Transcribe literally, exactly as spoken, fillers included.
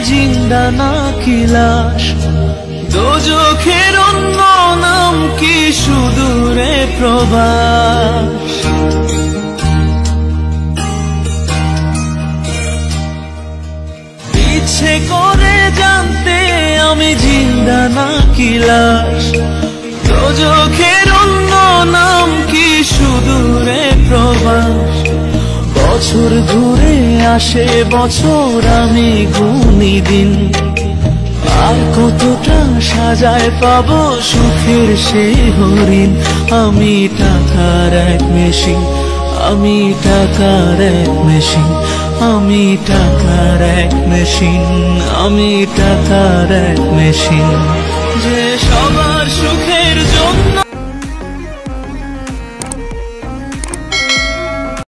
জিন্দা নাকি লাশ, দোজখের অন্য নাম কি সুদূরে প্রবাস। ইচ্ছে করে জানতে আমি জিন্দা নাকি লাশ, দোজখের অন্য নাম কি সুদূরে প্রবাস। বছর ঘুরে আসে বছর, আমি গুনি দিন, আর কতটা সাজায় পাবো সুখের সে হরিণ। আমি টাকার এক মেশিন, আমি টাকার এক মেশিন, আমি টাকার এক মেশিন, আমি টাকার এক মেশিন, যে সবার সুখের জন্য